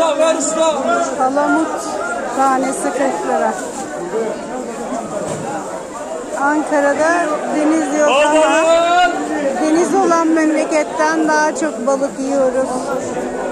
usta, ver usta. Palamut tanesi 40 lira. Ankara'da deniz yok ama deniz olan memleketten daha çok balık yiyoruz.